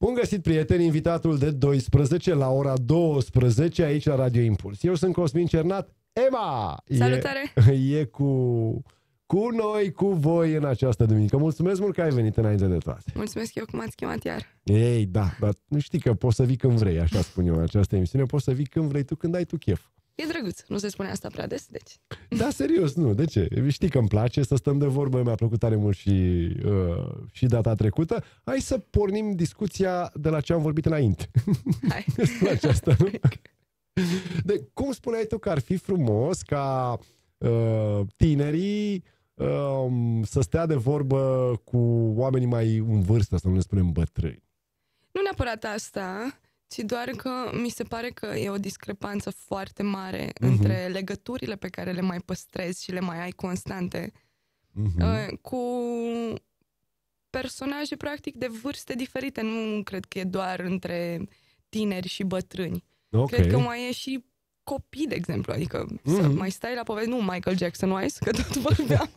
Bun găsit, prieteni, invitatul de 12 la ora 12 aici la Radio Impuls. Eu sunt Cosmin Cernat. Ema! Salutare! E cu noi, cu voi în această duminică. Mulțumesc mult că ai venit înainte de toate. Mulțumesc eu că m-ați chemat iar. Ei, da, dar nu știi că poți să vii când vrei, așa spun eu în această emisiune. Poți să vii când vrei tu, când ai tu chef. E drăguț, nu se spune asta prea des, deci. Da, serios, nu, de ce? Știi că îmi place să stăm de vorbă, mi-a plăcut tare mult și data trecută. Hai să pornim discuția de la ce am vorbit înainte. Hai. Îți place asta, nu? Cum spuneai tu că ar fi frumos ca tinerii să stea de vorbă cu oamenii mai în vârstă, să nu le spunem bătrâni? Nu neapărat asta, ci doar că mi se pare că e o discrepanță foarte mare între legăturile pe care le mai păstrezi și le mai ai constante cu personaje practic de vârste diferite. Nu cred că e doar între tineri și bătrâni. Okay. Cred că mai e și copii, de exemplu, adică să mai stai la poveste, nu Michael Jackson-wise, că tot vorbeam.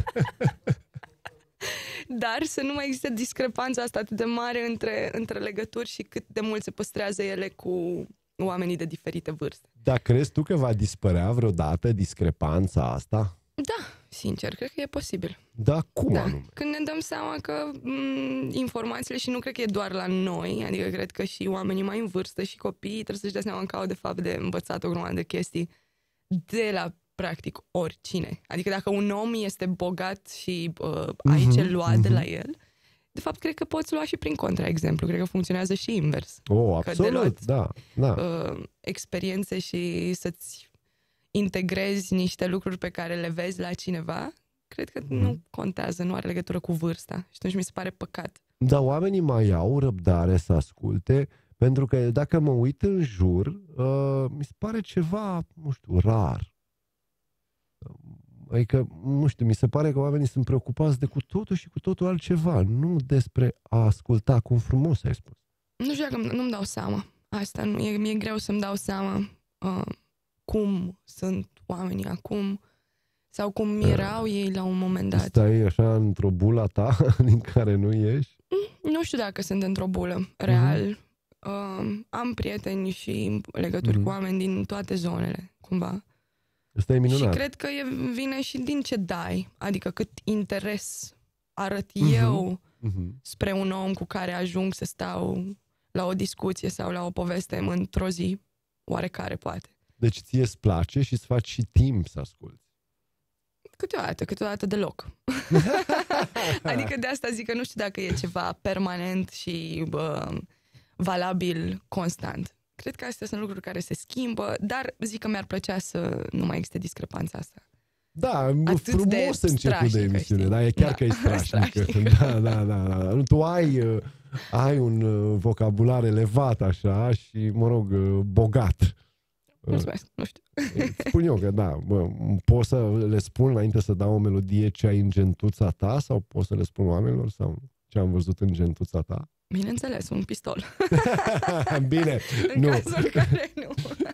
Dar să nu mai există discrepanța asta atât de mare între legături și cât de mult se păstrează ele cu oamenii de diferite vârste. Dar crezi tu că va dispărea vreodată discrepanța asta? Da, sincer, cred că e posibil. Da, cum anume? Când ne dăm seama că informațiile, și nu cred că e doar la noi, adică cred că și oamenii mai în vârstă și copiii trebuie să-și dea seama că au de fapt de învățat o grămadă de chestii de la practic oricine. Adică dacă un om este bogat și ai ce lua de la el, de fapt cred că poți lua și prin contraexemplu. Cred că funcționează și invers. Absolut, da. Experiențe și să-ți integrezi niște lucruri pe care le vezi la cineva, cred că nu contează, nu are legătură cu vârsta. Și atunci mi se pare păcat. Dar oamenii mai au răbdare să asculte, pentru că dacă mă uit în jur, mi se pare ceva, nu știu, rar. Adică, nu știu, mi se pare că oamenii sunt preocupați de cu totul și cu totul altceva, nu despre a asculta, cum frumos ai spus. Nu știu dacă nu-mi dau seama. Asta nu, mi-e greu să-mi dau seama cum sunt oamenii acum sau cum erau ei la un moment dat. Stai așa într-o bulă ta din care nu ieși? Nu știu dacă sunt într-o bulă, real. Am prieteni și legături cu oameni din toate zonele, cumva. Asta e minunat. Și cred că vine și din ce dai, adică cât interes arăt eu spre un om cu care ajung să stau la o discuție sau la o poveste într-o zi oarecare, poate. Deci ție îți place și îți faci și timp să asculți. Câteodată deloc. Adică de asta zic că nu știu dacă e ceva permanent și valabil constant. Cred că astea sunt lucruri care se schimbă, dar zic că mi-ar plăcea să nu mai existe discrepanța asta. Da, frumos început de emisiune, da, e chiar că e strașnică. Da. Tu ai un vocabular elevat așa și, mă rog, bogat. Mulțumesc, nu știu. Spun eu că da, pot să le spun înainte să dau o melodie ce ai în gentuța ta sau pot să le spun oamenilor sau ce am văzut în gentuța ta? Bineînțeles, un pistol. Bine, în cazul în care nu.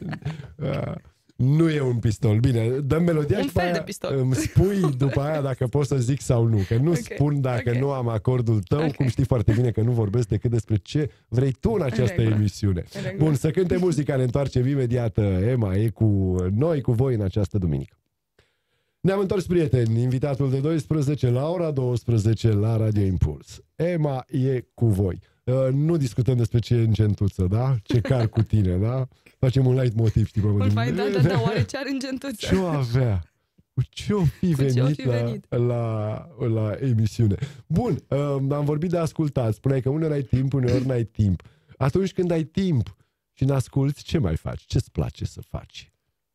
Nu e un pistol. Bine, dăm melodia un și fel de pistol. Îmi spui după aia dacă pot să zic sau nu. Că nu spun dacă nu am acordul tău, cum știi foarte bine că nu vorbesc decât despre ce vrei tu în această emisiune. Bun, să cânte muzica, ne întoarcem imediat. Ema e cu noi, cu voi în această duminică. Ne-am întors, prieteni, invitatul de 12 la ora 12 la Radio Impuls. Ema e cu voi. Nu discutăm despre ce e în gentuță, da? Ce car cu tine, da? Facem un light motiv, știi? Da, oare ce are în gentuță? Ce-o avea? Ce-o fi venit la emisiune? Bun, am vorbit de ascultat. Spuneai că uneori ai timp, uneori n-ai timp. Atunci când ai timp și n-asculți, ce mai faci? Ce-ți place să faci?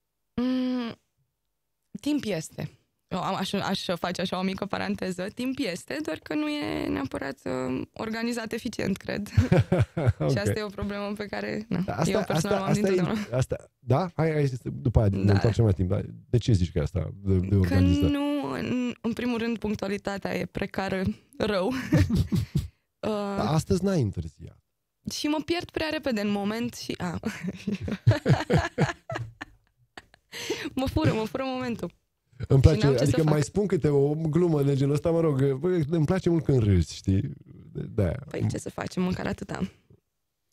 Timp este. Aș face așa o mică paranteză. Timp este, doar că nu e neapărat organizat eficient, cred. Okay. Și asta e o problemă pe care eu personal am dintotdeauna. Da? Hai, după aia ne întoarcem mai timp. De ce zici că asta de organizat? Că nu, în primul rând, punctualitatea e precară rău. Astăzi n-ai întârziat. Și mă pierd prea repede în moment și... mă fură momentul. Îmi place, adică mai spun câte o glumă de genul ăsta, mă rog, îmi place mult când râzi, știi? Păi ce să facem, măcar atâta.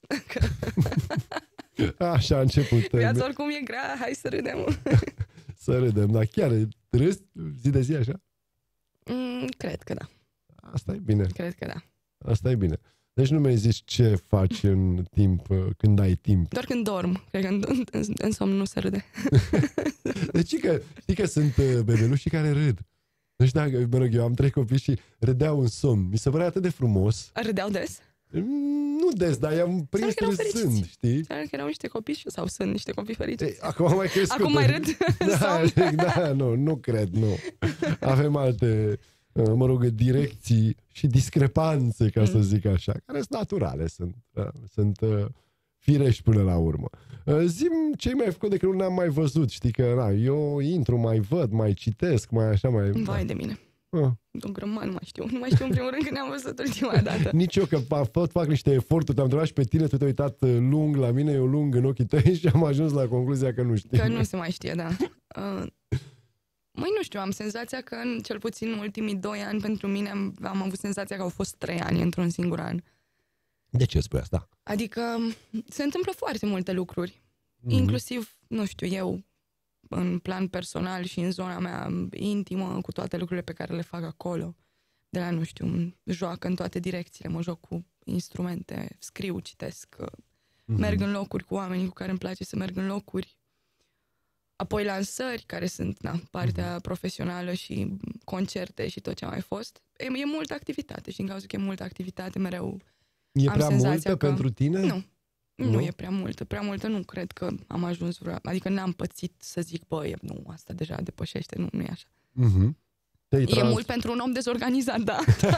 Așa a început. Viața oricum e grea, hai să râdem. Să râdem, dar chiar râzi zi de zi așa? Cred că da. Asta e bine. Cred că da. Asta e bine. Deci nu mi-ai zis ce faci în timp, când ai timp. Doar când dorm. Cred că în somn nu se râde. Deci știi că sunt bebelușii care râd. Nu știu dacă, mă rog, eu am 3 copii și râdeau în somn. Mi se părea atât de frumos. Râdeau des? Nu des, dar i-am prins râzând, știi? Înseamnă că erau niște copii sau sunt niște copii fericiți. Acum am mai crescut. Acum mai râd? Da, nu cred, nu. Avem alte, mă rog, direcții și discrepanțe, ca să zic așa, care sunt naturale, sunt firești până la urmă. Zi-mi ce mai făcut de că nu ne-am mai văzut, știi că eu intru, mai văd, mai citesc, mai așa, mai... Vai de mine. O grămadă, nu mai știu. Nu mai știu în primul rând când ne-am văzut ultima dată. Nici eu, că fac niște eforturi. Te-am întrebat și pe tine, tu te-ai uitat lung la mine, eu lung în ochii tăi și am ajuns la concluzia că nu știu. Că nu se mai știe, da. Măi, nu știu, am senzația că cel puțin în ultimii 2 ani pentru mine am avut senzația că au fost 3 ani într-un singur an. De ce spui asta? Adică se întâmplă foarte multe lucruri. Inclusiv, nu știu, eu în plan personal și în zona mea intimă, cu toate lucrurile pe care le fac acolo. De la, nu știu, joacă în toate direcțiile, mă joc cu instrumente, scriu, citesc, merg în locuri cu oamenii cu care îmi place să merg în locuri. Apoi lansări, care sunt partea profesională și concerte și tot ce a mai fost. E multă activitate și din cauza că e multă activitate mereu e am prea multă că... pentru tine? Nu e prea multă. Prea multă nu cred că am ajuns adică n-am pățit să zic, nu, asta deja depășește, nu e așa. E mult pentru un om dezorganizat, da.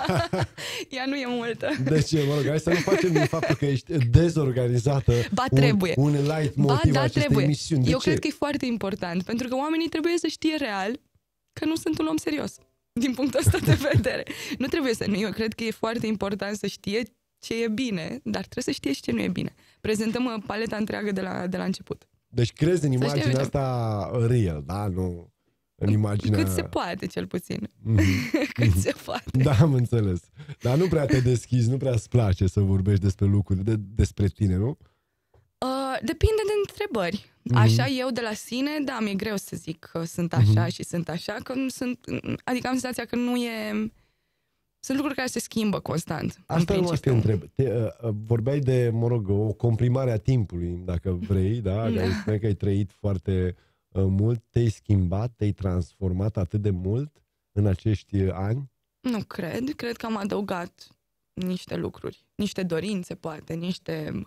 Ea nu e multă. De ce, mă rog, hai să nu facem din faptul că ești dezorganizată trebuie. un light motiv acestei emisiuni. Eu cred că e foarte important, pentru că oamenii trebuie să știe real că nu sunt un om serios, din punctul ăsta de vedere. Nu trebuie să nu. Eu cred că e foarte important să știe ce e bine, dar trebuie să știe și ce nu e bine. Prezentăm paleta întreagă de la început. Deci crezi în imaginea asta real, da? Nu în imaginea... Cât se poate, cel puțin. Cât se poate. Da, am înțeles. Dar nu prea te deschizi, nu prea îți place să vorbești despre lucruri, despre tine, nu? Depinde de întrebări. Așa eu de la sine, da, mi-e greu să zic că sunt așa și sunt așa, că adică am senzația că nu e... Sunt lucruri care se schimbă constant. Asta nu te întreb. Vorbeai de, mă rog, o comprimare a timpului, dacă vrei, da? Spune că ai trăit foarte mult. Te-ai schimbat, te-ai transformat atât de mult în acești ani? Nu cred. Cred că am adăugat niște lucruri, niște dorințe, poate, niște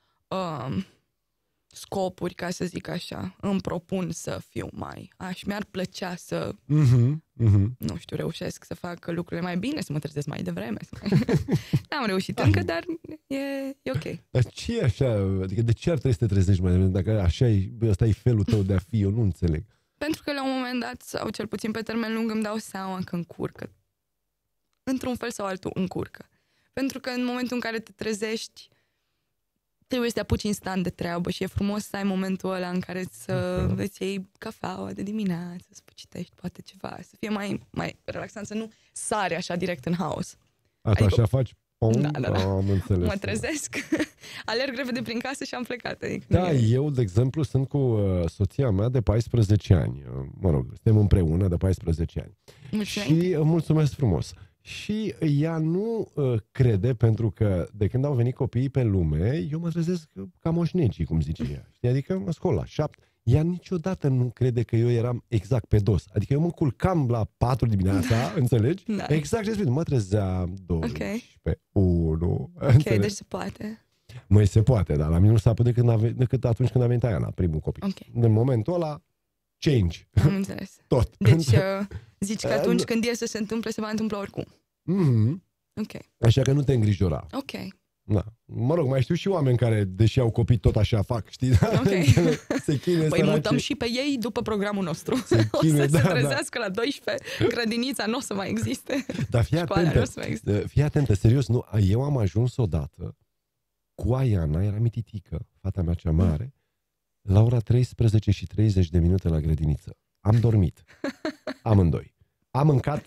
scopuri, ca să zic așa. Îmi propun să fiu mi-ar plăcea să nu știu, reușesc să fac lucrurile mai bine, să mă trezesc mai devreme. N-am reușit încă, dar e ok. Dar ce e așa? Adică de ce ar trebui să te trezești mai devreme? Dacă așa ăsta e felul tău de a fi, eu nu înțeleg. Pentru că la un moment dat, sau cel puțin pe termen lung, îmi dau seama că încurcă. Într-un fel sau altul încurcă. Pentru că în momentul în care te trezești, trebuie să te apuci instant de treabă și e frumos să ai momentul ăla în care să îți iei cafeaua de dimineață, să citești poate ceva, să fie mai relaxant, să nu sari așa direct în haos. Adică, așa faci? Da. Am înțeles. Mă trezesc, alerg repede prin casă și am plecat. Adică da, eu, de exemplu, sunt cu soția mea de 14 ani. Mă rog, suntem împreună de 14 ani. Mulțumesc. Și mulțumesc frumos. Și ea nu crede, pentru că de când au venit copiii pe lume, eu mă trezesc ca moșnegii, cum zice ea. Știi? Adică mă scol la 7. Ea niciodată nu crede că eu eram exact pe dos. Adică eu mă culcam la 4 dimineața, înțelegi? Da. Exact respect. Mă trezeam 12, 1. Ok, deci se poate. Măi, se poate, dar la mine nu s-a putut decât atunci când a venit Aiana, primul copil. Okay. În momentul ăla, change. Am înțeles. Tot. Deci zici că atunci când e să se întâmple, se va întâmpla oricum. Ok. Așa că nu te îngrijora. Ok. Da. Mă rog, mai știu și oameni care, deși au copii, tot așa fac, știi? Ok. Se chinuie păi mutăm și pe ei după programul nostru. O să se trezească la 12, grădinița nu o să mai existe. Dar fii atentă, serios, nu, eu am ajuns odată cu Aiana, era mititică, fata mea cea mare, la ora 13:30 la grădiniță. Am dormit. Amândoi. Am mâncat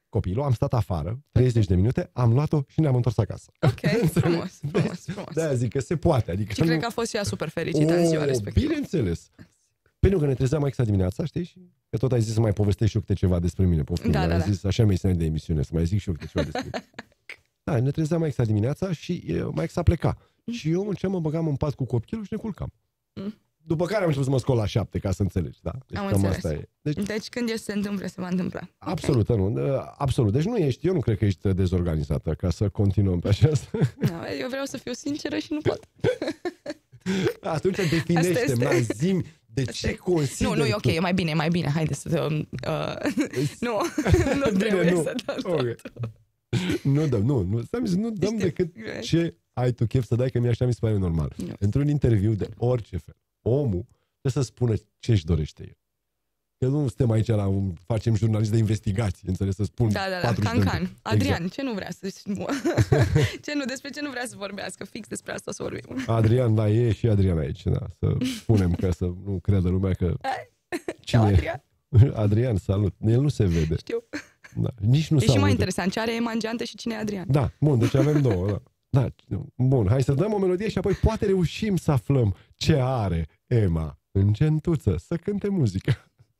copilul, am stat afară 30 de minute, am luat-o și ne-am întors acasă. Ok, frumos. De-aia zic că se poate. Adică și cred că a fost și ea super fericită în ziua respectivă. Bineînțeles. Pentru că ne trezeam mai exact dimineața, știi? Și că tot ai zis să mai povestești și eu câte ceva despre mine. Ai zis, așa mi-ai zis de emisiune, să mai zic și eu câte ceva despre mine. Da, ne trezeam mai exact dimineața și mai exact pleca. Și eu mă băgam în pat cu copilul și ne culcam. După care am început să mă scol la 7, ca să înțelegi, da? Deci am cam înțeles. asta e. Deci când se întâmplă, se va întâmpla. Absolut, okay. Nu, absolut. Deci eu nu cred că ești dezorganizată, ca să continuăm pe aceasta. Eu vreau să fiu sinceră și nu pot. Atunci definește-mi, zi-mi de ce consideri. Nu, e ok, e mai bine, haide să... nu trebuie să dau tot. Nu dăm decât ce ai tu chef să dai, că mi-așa mi se pare normal. Într-un interviu de orice fel, omul trebuie să spună ce își dorește el. Că nu suntem aici facem jurnalist de investigații, înțeles, să spun 40 de Can. Adrian, exact. Ce nu vrea să despre ce nu vrea să vorbească, fix despre asta să vorbim. Adrian, da, e și Adrian aici, da, să spunem ca să nu creadă lumea că... Ciao, Adrian. Adrian, salut. El nu se vede. Știu. Da, nici nu e și mai interesant, ce are Emma în geantă și cine e Adrian. Da, bun, deci avem două, da. Da, bun, hai să dăm o melodie și apoi poate reușim să aflăm ce are Emma în gentuță, să cânte muzică.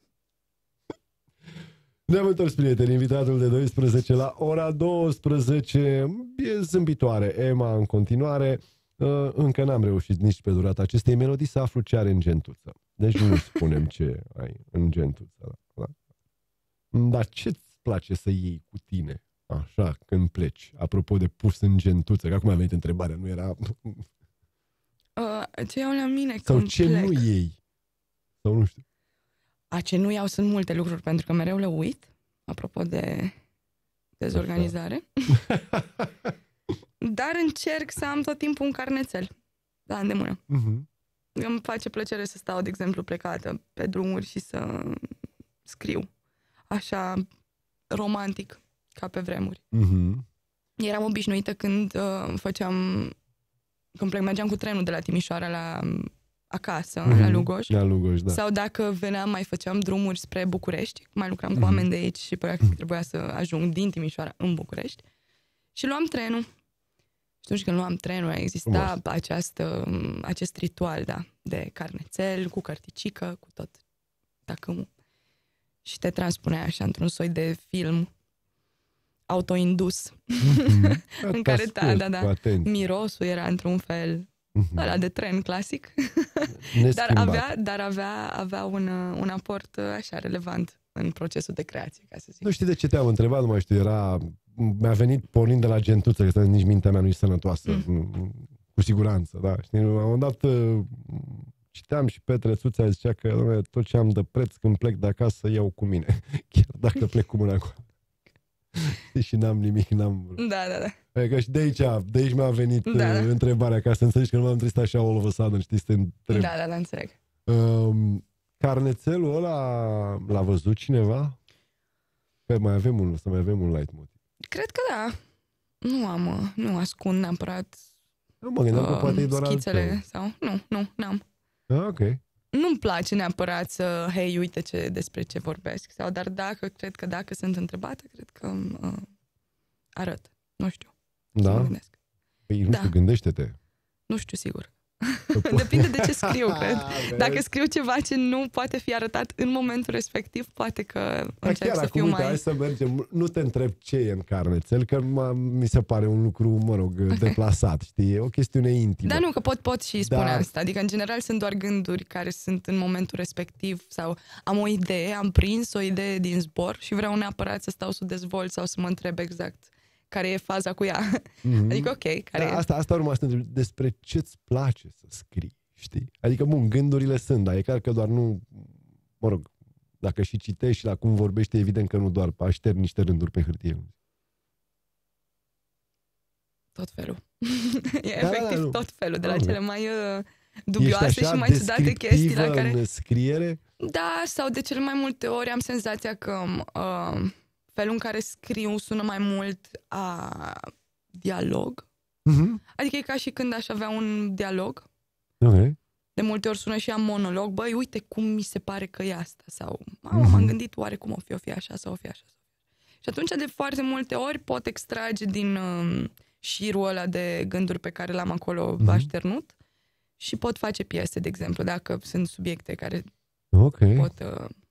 Ne-am întors, prieteni, invitatul de 12 la ora 12, e zâmbitoare, Emma în continuare, încă n-am reușit nici pe durata acestei melodii să aflu ce are în gentuță. Deci nu spunem ce ai în gentuță. Da? Dar ce-ți place să iei cu tine? Așa, când pleci. Apropo de pus în gentuță, că acum a venit întrebarea, nu era... ce iau la mine sau când ce plec? nu iei? Sau nu știu. Ce nu iau sunt multe lucruri, pentru că mereu le uit. Apropo de dezorganizare. Dar încerc să am tot timpul un carnețel la îndemână. Îmi face plăcere să stau, de exemplu, plecată pe drumuri și să scriu. Așa, romantic, ca pe vremuri. Eram obișnuită când mergeam cu trenul de la Timișoara la acasă, la Lugoj. La Lugoj, da. Sau dacă veneam, mai făceam drumuri spre București. Mai lucram cu oameni de aici și practic trebuia să ajung din Timișoara în București. Și luam trenul. Și atunci când luam trenul, exista acest ritual, da, de carnețel, cu cărticică, cu tot tacâmul. Și te transpunea așa într-un soi de film autoindus. În care, mirosul era într-un fel ăla de tren clasic. dar avea un aport așa relevant în procesul de creație, ca să zic. Nu știi de ce te-am întrebat, nu mai știu, mi-a venit pornind de la gentuță, că nici mintea mea nu e sănătoasă, cu siguranță, da. Știi, la un moment dat citeam și Petre Țuța zicea că tot ce am de preț când plec de acasă iau cu mine, chiar dacă plec cu mâna cu... și n-am nimic, Da. Că și de aici mi-a venit întrebarea, ca să înțelegi că nu m-am trist așa all of a sudden, știi, să te întreb. Da, înțeleg. Carnețelul ăla l-a văzut cineva? Că să mai avem un light motiv. Cred că da. Nu ascund neapărat mă gândeam că poate e doar schițele sau... Nu, n-am. Ok. Nu-mi place neapărat să, uite despre ce vorbesc. Cred că dacă sunt întrebată, cred că arăt. Nu știu. Da? Mă gândesc. Păi nu știu, gândește-te. Nu știu sigur. Depinde de ce scriu, cred. Dacă scriu ceva ce nu poate fi arătat în momentul respectiv, poate că încerc să fiu mai... Hai să mergem. Nu te întreb ce e în carnețel, că mi se pare un lucru, deplasat, știi? E o chestiune intimă. Da, nu, că pot și spune asta. Adică, în general, sunt doar gânduri care sunt în momentul respectiv sau am o idee, am prins o idee din zbor și vreau neapărat să stau să o dezvolt sau să mă întreb exact care e faza cu ea. Adică, ok. Asta urma să întreb, despre ce-ți place să scrii, știi? Adică, gândurile sunt, dar e clar că doar nu... dacă și citești și la cum vorbești, evident că nu doar așterni niște rânduri pe hârtie. Tot felul. Efectiv tot felul, de la cele mai dubioase și mai ciudate chestii la care... în scriere? Da, sau de cele mai multe ori am senzația că... felul în care scriu sună mai mult a dialog. Adică e ca și când aș avea un dialog. Okay. De multe ori sună și a monolog. Băi, uite cum mi se pare că e asta. Sau m-am gândit oare cum o fi așa sau o fi așa. Și atunci de foarte multe ori pot extrage din șirul ăla de gânduri pe care l-am acolo așternut și pot face piese, de exemplu, dacă sunt subiecte care pot,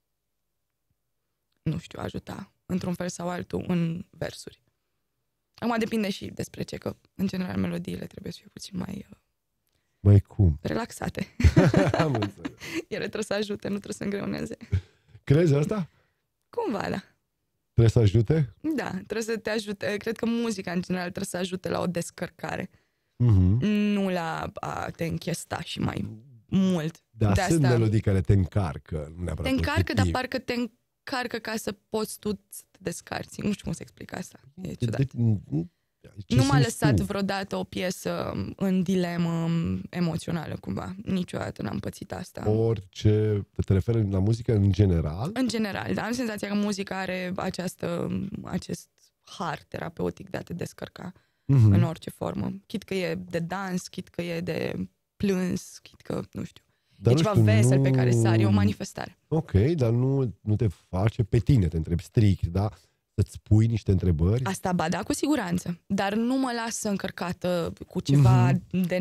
nu știu, ajuta într-un fel sau altul în versuri. Acum depinde și despre ce, că în general melodiile trebuie să fie puțin mai cum? Relaxate. Am înțeles. Ele trebuie să ajute, nu trebuie să îngreuneze. Crezi asta? Cumva, da. Trebuie să ajute? Da, trebuie să te ajute. Cred că muzica, în general, trebuie să ajute la o descărcare. Nu la a te închesta și mai mult. Da, de sunt melodii care te încarcă. Te încarcă, dar parcă te încarcă ca să poți tu să te descarci. Nu știu cum să explic asta. E ciudat. Nu m-a lăsat vreodată o piesă în dilemă emoțională, cumva. Niciodată n-am pățit asta. Orice... Te referi la muzică în general? În general, da. Am senzația că muzica are acest har terapeutic de a te descărca în orice formă. Chit că e de dans, chit că e de plâns, chit că, nu știu. Dar e ceva vesel pe care sari, e o manifestare. Ok, dar nu te face pe tine, te întrebi strict, da? Să-ți pui niște întrebări? Asta, ba da, cu siguranță. Dar nu mă lasă încărcată cu ceva de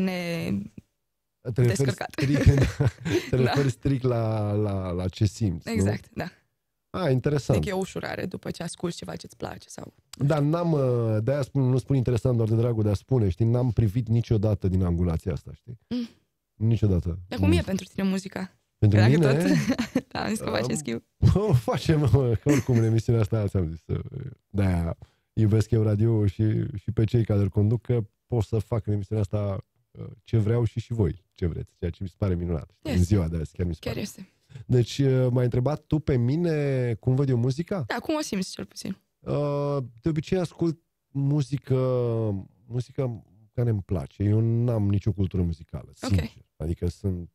descărcat. Te referi strict la ce simți, exact, nu? Da. Interesant. Deci e o ușurare după ce asculti ceva ce-ți place. Sau... Dar de-aia nu spun interesant doar de dragul de a spune, știi? N-am privit niciodată din angulația asta, știi? Niciodată. Dar cum e pentru tine muzica? Pentru mine? Tot... da, am zis că facem schimb. Facem, oricum în emisiunea asta ți-am zis. De-aia iubesc eu radio și pe cei care îl conduc, că pot să fac în emisiunea asta ce vreau și voi ce vreți, ceea ce mi se pare minunat. În ziua de azi chiar mi se pare. Este. Deci m-ai întrebat tu pe mine cum văd eu muzica? Da, cum o simți cel puțin? De obicei ascult muzică care îmi place. Eu n-am nicio cultură muzicală, sincer. Adică sunt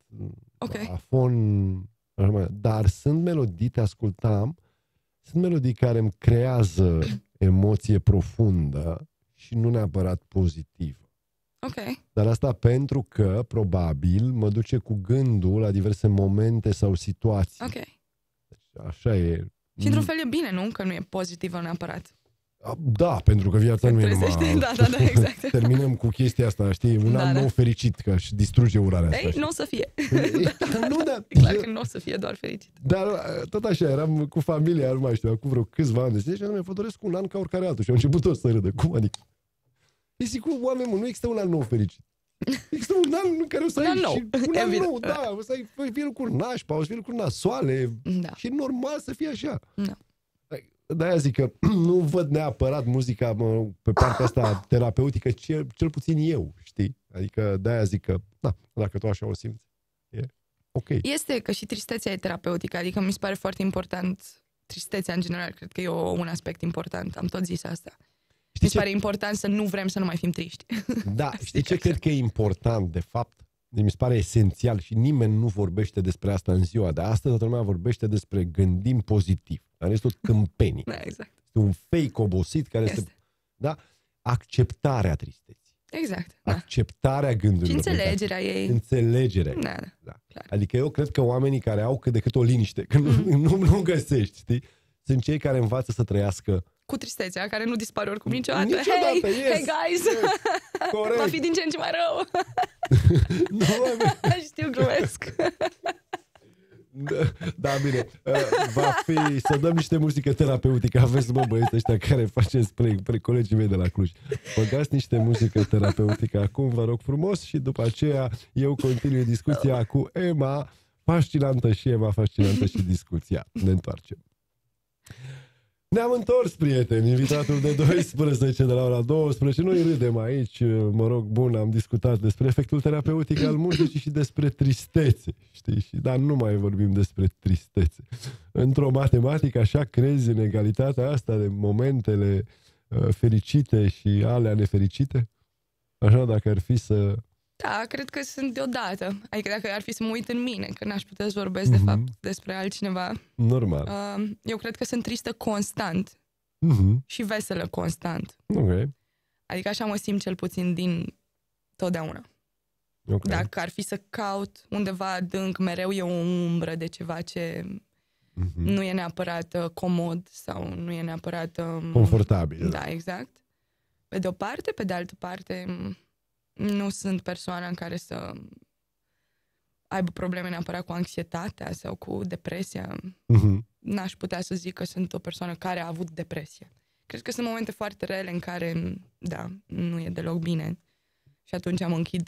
afon, dar sunt melodii, te ascultam, sunt melodii care îmi creează emoție profundă și nu neapărat pozitivă. Dar asta pentru că, probabil, mă duce cu gândul la diverse momente sau situații. Deci, așa e. Și într-un fel e bine, nu? Că nu e pozitivă neapărat. Da, pentru că viața nu e numai... Da, exact. Terminăm cu chestia asta, știi? Un an nou fericit, că își distruge urarea asta. Ei, nu o să fie. E clar că nu o să fie doar fericit. Dar tot așa, eram cu familia, nu mai știu, acum vreo câțiva ani de zile și vă doresc un an ca oricare altul. Și au început toți să râdă. Cum adică? E sigur, oameni, nu există un an nou fericit. Există un an în care o să ai un an nou, da, o să ai fie lucruri nașpa, o să fie lucruri nasoale. Și e normal să fie așa. De-aia zic că nu văd neapărat muzica pe partea asta terapeutică, cel puțin eu, știi? Adică de-aia zic că, dacă tu așa o simți, e ok. Este că și tristețea e terapeutică, adică mi se pare foarte important, tristețea în general, cred că e un aspect important, am tot zis asta. Mi se pare important să nu vrem să nu mai fim triști. Da, știi ce cred că e important, de fapt? Mi se pare esențial și nimeni nu vorbește despre asta în ziua de astăzi, toată lumea vorbește despre gândim pozitiv. Dar este tot câmpenic. Exact. Este un fake obosit care este. Da? Acceptarea tristeții. Exact. Acceptarea gândurilor. Și înțelegerea ei. Înțelegerea. Da. Adică eu cred că oamenii care au cât de cât o liniște, că nu găsești, știi? Sunt cei care învață să trăiască cu tristețea, care nu dispare oricum niciodată. Hey guys! Corect. Va fi din ce în ce mai rău. Știu, glumesc. Da, bine. Va fi să dăm niște muzică terapeutică. Aveți, băieți ăștia care faceți spre colegii mei de la Cluj. Băgați niște muzică terapeutică acum, vă rog frumos, și după aceea eu continui discuția cu Emma, fascinantă și discuția. Ne întoarcem. Ne-am întors, prieteni, invitatul de 12 de la ora 12. Noi râdem aici, mă rog, bun, am discutat despre efectul terapeutic al muzicii și despre tristețe, știi? Dar nu mai vorbim despre tristețe. Într-o matematică, așa crezi în egalitatea asta de momentele fericite și alea nefericite? Așa, dacă ar fi să... Da, cred că sunt deodată. Adică dacă ar fi să mă uit în mine, că n-aș putea să vorbesc de fapt despre altcineva. Normal. Eu cred că sunt tristă constant și veselă constant. Adică așa mă simt cel puțin din totdeauna. Dacă ar fi să caut undeva adânc, mereu e o umbră de ceva ce nu e neapărat comod sau nu e neapărat... confortabil. Da, exact. Pe de o parte, pe de altă parte, nu sunt persoana în care să aibă probleme neapărat cu anxietatea sau cu depresia. N-aș putea să zic că sunt o persoană care a avut depresie. Cred că sunt momente foarte rele în care, da, nu e deloc bine. Și atunci mă închid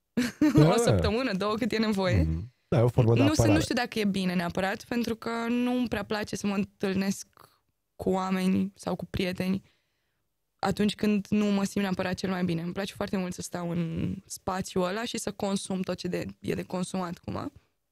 o săptămână, 2, cât e nevoie. Da, e o formă de apărare. Nu știu dacă e bine neapărat, pentru că nu îmi prea place să mă întâlnesc cu oameni sau cu prieteni atunci când nu mă simt neapărat cel mai bine. Îmi place foarte mult să stau în spațiul ăla și să consum tot ce e de consumat cumva.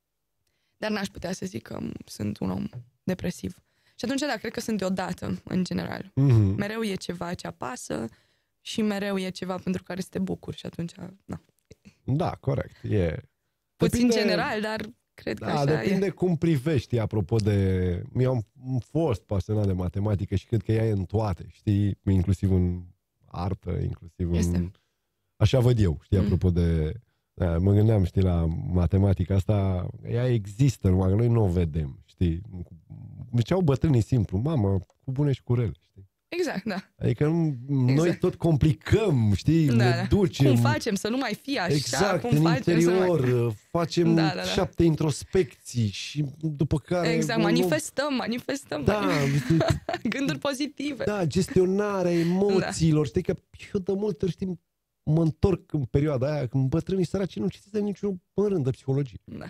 Dar n-aș putea să zic că sunt un om depresiv. Și atunci, da, cred că sunt deodată, în general. Mereu e ceva ce apasă și mereu e ceva pentru care să te bucuri și atunci, na. Da, corect. Puțin general, dar cred că așa depinde cum privești, apropo de... Eu am fost pasionat de matematică și cred că ea e în toate, știi? Inclusiv în artă, inclusiv în... Așa văd eu, știi, apropo de... Da, mă gândeam, știi, la matematica asta, ea există, numai că noi nu o vedem, știi? Ziceau bătrânii simplu, mamă, cu bune și cu rele, știi? Exact, da. Adică noi tot complicăm, știi? Ne ducem. Cum facem să nu mai fie așa? Exact, cum în facem interior, facem 7 introspecții și după care... Exact, manifestăm. Da. Gânduri pozitive. Da, gestionarea emoțiilor. Știi că eu de multe ori, știi, mă întorc în perioada aia când bătrânii săraci nu citesc niciun rând de psihologie. Da.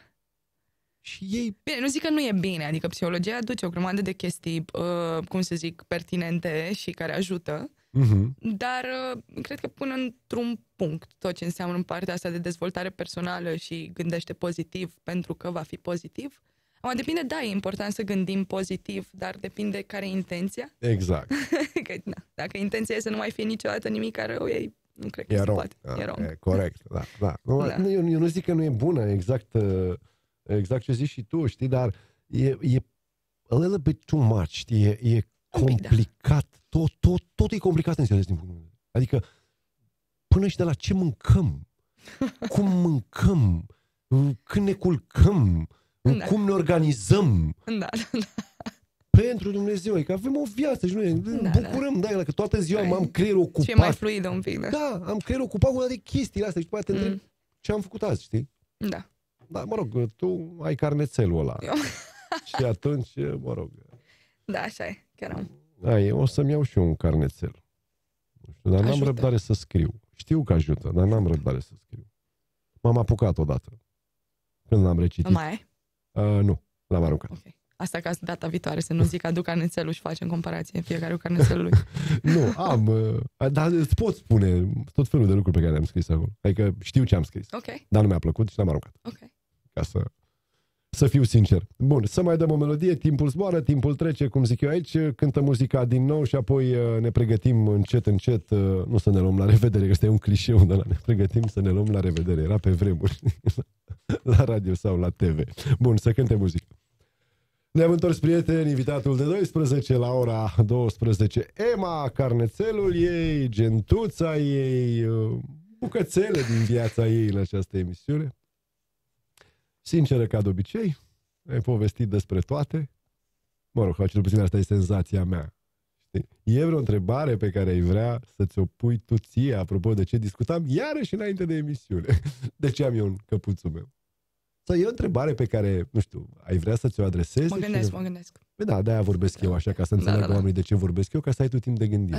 Și ei... Bine, nu zic că nu e bine, adică psihologia aduce o grămadă de chestii, cum să zic, pertinente și care ajută, dar cred că până într-un punct tot ce înseamnă în partea asta de dezvoltare personală și gândește pozitiv pentru că va fi pozitiv. Acum depinde, da, e important să gândim pozitiv, dar depinde care e intenția. Exact. Că, dacă intenția e să nu mai fie niciodată nimic rău, nu cred că se poate. E wrong. E corect, da. Eu nu zic că nu e bună, exact ce zici și tu, știi, dar e a little bit too much, știi, e complicat, tot e complicat în serios din punctul meu. Adică, până și de la ce mâncăm, cum mâncăm, când ne culcăm, cum ne organizăm. Da. Pentru Dumnezeu, că avem o viață și noi ne bucurăm, dacă toată ziua am creierul ocupat. Și e mai fluidă un pic, Da, am creierul ocupat cu toate chestiile astea și după aceea te întreb ce am făcut azi, știi? Da. Da, mă rog, tu ai carnețelul ăla. Și atunci, mă rog. Da, așa e, chiar am. O să-mi iau și eu un carnețel. Nu știu, dar n-am răbdare să scriu. Știu că ajută, dar n-am răbdare să scriu. M-am apucat odată. Când l-am recitit. Mai ai? Nu, l-am aruncat. Okay. Asta ca data viitoare, să nu zic aduc carnețelul și facem comparație fiecare cu carnețelul lui. Nu, dar îți pot spune tot felul de lucruri pe care le-am scris acolo. Adică știu ce am scris. Dar nu mi-a plăcut și l-am aruncat. Ca să fiu sincer. Bun, să mai dăm o melodie, timpul zboară, timpul trece, cum zic eu aici, cântă muzica din nou și apoi ne pregătim încet, nu să ne luăm la revedere, că ăsta e un clișeu, dar ne pregătim să ne luăm la revedere. Era pe vremuri, la radio sau la TV. Bun, să cânte muzică. Ne-am întors, prieteni, invitatul de 12 la ora 12, Emma, carnețelul ei, gentuța ei, bucățele din viața ei în această emisiune. Sinceră ca de obicei, ai povestit despre toate. Mă rog, cel puțin asta e senzația mea. Știi? E vreo întrebare pe care ai vrea să ți-o pui tu ție, apropo de ce discutam iarăși înainte de emisiune? De ce am eu în căpuțul meu? Sau e o întrebare pe care, nu știu, ai vrea să ți-o adresezi? Mă gândesc. Păi da, de-aia vorbesc eu așa, ca să înțeleagă oamenii de ce vorbesc eu, ca să ai tu timp de gândire.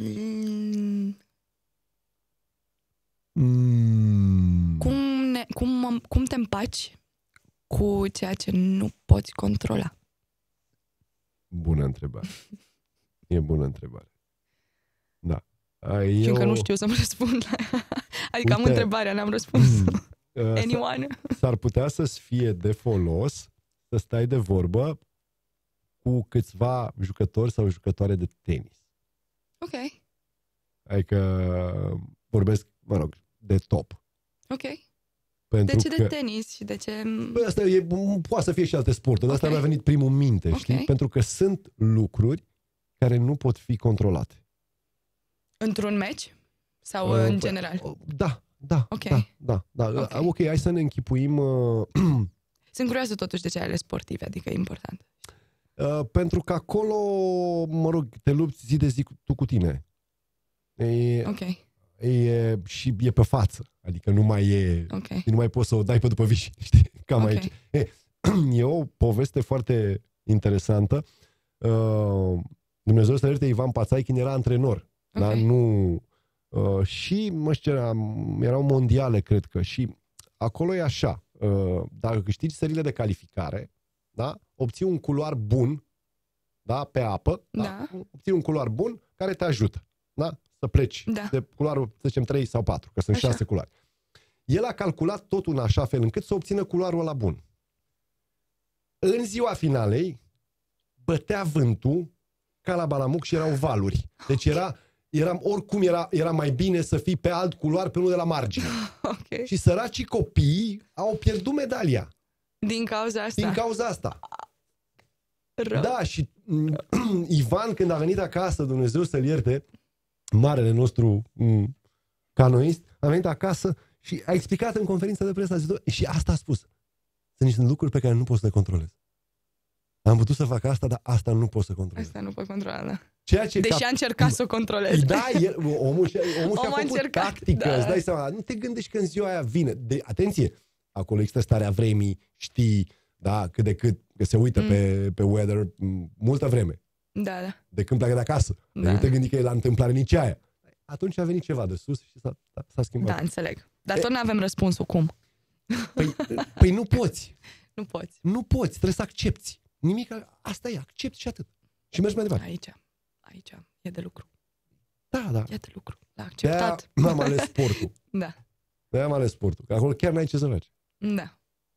Cum te împaci cu ceea ce nu poți controla? Bună întrebare. E bună întrebare. Da. Fiindcă nu știu să-mi răspund la ea. Adică am întrebarea, n-am răspuns. Anyone? S-ar putea să-ți fie de folos să stai de vorbă cu câțiva jucători sau jucătoare de tenis. Ok. Adică vorbesc, mă rog, de top. Ok. Pentru de ce de tenis și de ce... Păi asta poate să fie și alte sporturi, dar asta mi-a venit primul în minte, știi? Pentru că sunt lucruri care nu pot fi controlate. Într-un meci? Sau în general? Da. Ok, hai să ne închipuim... Sunt curioasă totuși de ce ale sportive, adică e important. Pentru că acolo, mă rog, te lupți zi de zi tu cu tine. Și e pe față. Adică nu mai e... Nu mai poți să o dai pe după viși. Știi? Cam aici. E o poveste foarte interesantă. Dumnezeu să ierte, Ivan Pațaichin era antrenor. Da? Nu... și, mă știu, erau mondiale, cred că. Și acolo e așa. Dacă câștigi sările de calificare, da? Obții un culoar bun, da? Pe apă, da? Obții un culoar bun care te ajută, da? Să pleci de culoarul, să zicem, 3 sau 4, că sunt 6 culoare. El a calculat totul în așa fel încât să obțină culoarul ăla bun. În ziua finalei bătea vântul ca la Balamuc și erau valuri. Deci era mai bine să fii pe alt culoar pe unul de la margine. Și săracii copii au pierdut medalia. Din cauza asta? Din cauza asta. Rău. Da, și Ivan, când a venit acasă, Dumnezeu să-l ierte, marele nostru canoist, a venit acasă și a explicat în conferința de presă, și asta a spus. Sunt niște lucruri pe care nu poți să le controlezi. Am putut să fac asta, dar asta nu pot să controlez. Asta nu pot controla, da. Deși a încercat să o controleze. Da, omul și-a făcut tactică, îți dai seama. Nu te gândești că în ziua aia vine. Atenție, acolo există starea vremii, știi, da, cât de cât, că se uită pe weather multă vreme. Da. De când pleacă de acasă. Da. Nu te gândi că e la întâmplare nici aia. Atunci a venit ceva de sus și s-a schimbat. Da, înțeleg. Dar tot nu avem răspunsul cum. Păi nu poți. Nu poți, trebuie să accepti. Nimic, asta e, accepti și atât. Și mergi mai departe. Aici e de lucru. Da. E de lucru. L-a acceptat. De-aia am ales sportul. Da. De-aia am ales sportul. Că acolo chiar n-ai ce să faci. Da.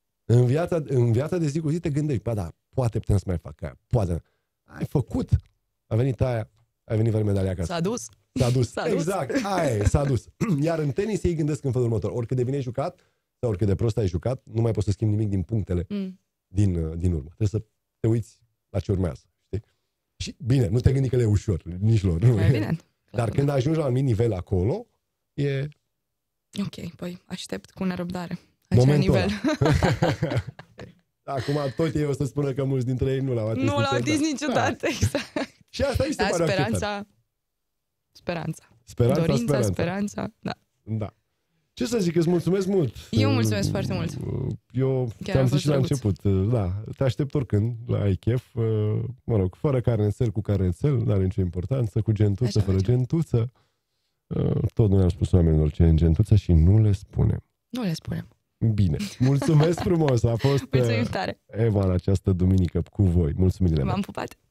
În viața de zi cu zi te gândești, poate putem să mai fac aia. Poate. Ai făcut. A venit aia, ai venit medalia acasă. S-a dus. Exact. Aia s-a dus. Iar în tenis ei gândesc în felul următor. Oricât de bine ai jucat sau oricât de prost ai jucat, nu mai poți să schimbi nimic din punctele din urmă. Trebuie să te uiți la ce urmează. Știi? Și bine, nu te gândi că le e ușor, nici lor. Nu. Dar când ajungi la un anumit nivel acolo, e... Ok, păi aștept cu nerăbdare acel nivel. Acum tot ei o să spună că mulți dintre ei nu l-au atins niciodată. Nu l-au atins niciodată, exact. Și asta mi se pare speranța. Da. Ce să zic, îți mulțumesc mult. Eu mulțumesc foarte mult. Eu te-am zis și la început. Da, te aștept oricând, ai chef. Mă rog, fără carnețel, cu carnețel, nu are nicio importanță, cu gentuță, fără gentuță. Tot noi am spus oamenilor ce e în gentuță și nu le spunem. Bine, mulțumesc frumos. A fost Mulțumim tare. Eva în această duminică cu voi. Mulțumim. V-am pupat.